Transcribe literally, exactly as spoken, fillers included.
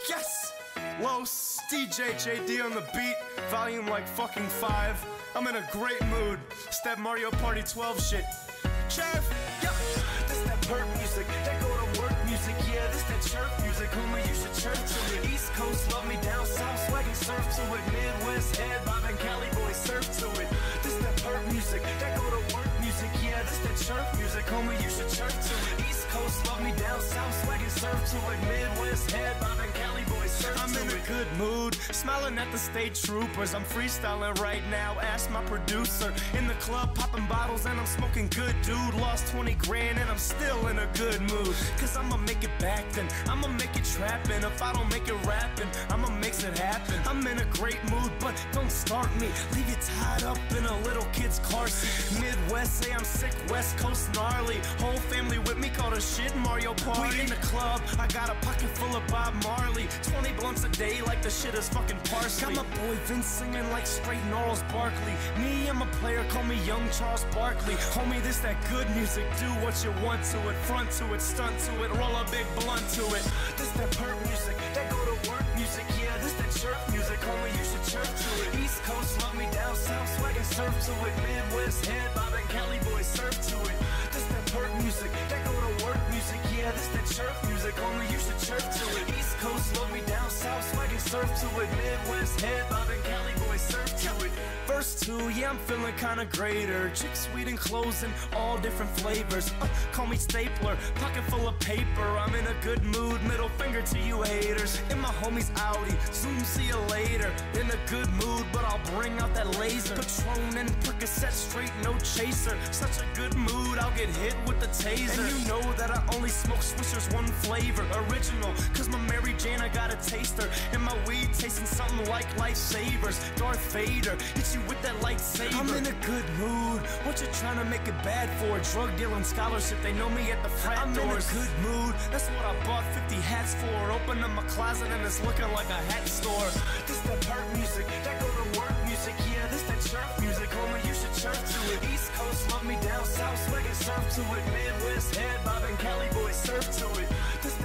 Yes! Los, D J J D on the beat, volume like fucking five. I'm in a great mood. It's that Mario Party twelve shit. Chef, yep. This that perk music, that go to work music. Yeah, this that chirp music. Homie, you should chirp to it. East Coast love me, down south swagging surf to it. Midwest head bobbing, Cali boys surf to it. This that perk music, that go to work music. Yeah, this that chirp music. Homie, you should chirp to it. East Coast love me, down south swagging surf to it. Midwest head bobbing, Cali boys surf I'm to in it. a good mood, smiling at the state troopers. I'm freestyling right now, ask my producer. In the club, popping bottles and I'm smoking good, dude. Lost twenty grand and I'm still in a good mood. Cause I'ma make it back then, I'ma make it trapping. If I don't make it rapping, I'ma make it happen. I'm in a great mood, but don't start me. Leave you tied up in a little kid's car seat. Midwest, say I'm sick, West Coast gnarly. Whole family with me, call the shit Mario Party. We in the club, I got a pocket full of Bob Marley. twenty blunts a day like the shit is fucking parsley. Got my boy Vince singing like straight Gnarls Barkley. Me, I'm a player, call me Young Charles Barkley. Homie, this that good music, do what you want to it. Front to it, stunt to it, roll a big blunt to it. This that perk music, that go to work music. Yeah, this that chirp music. Homie, you should chirp to it. East Coast love me, down south swagging surf to it. Midwest head bobbing, Cali boys surf to it. This that perk music, that go to work music. Yeah, this that chirp music. Homie, you should chirp to it. East Coast love me, down south swagging surf to it. Midwest head bobbing, Cali boys surf to it. Verse two, yeah, I'm feeling kinda greater. Chick sweet and clothes in all different flavors. Uh, call me Stapler, pocket full of paper. I'm in a good mood, middle finger to you haters. In my homie's Audi, Zoom, see you later. In a good mood, but I'll bring out that laser. Patron and Percocet, straight, no chaser. Such a good mood, I'll get hit with the taser. And you know that I only smoke Swishers, one flavor, original. Cause my Mary Jane, I got a taster. And my weed tasting something like Lifesavers. Darth Vader, hit you with that lightsaber. I'm in a good mood, what you trying to make it bad for? Drug dealing scholarship, they know me at the frat I'm doors. I'm in a good mood, that's what I bought fifty hats for. Open up my closet and it's looking like a hat store. This that perk music, that go to work music. Yeah, this that chirp music. Homie, you should chirp to it. East Coast love me, down south swagging surf to it. Midwest head bobbing, Cali boys surf to it. This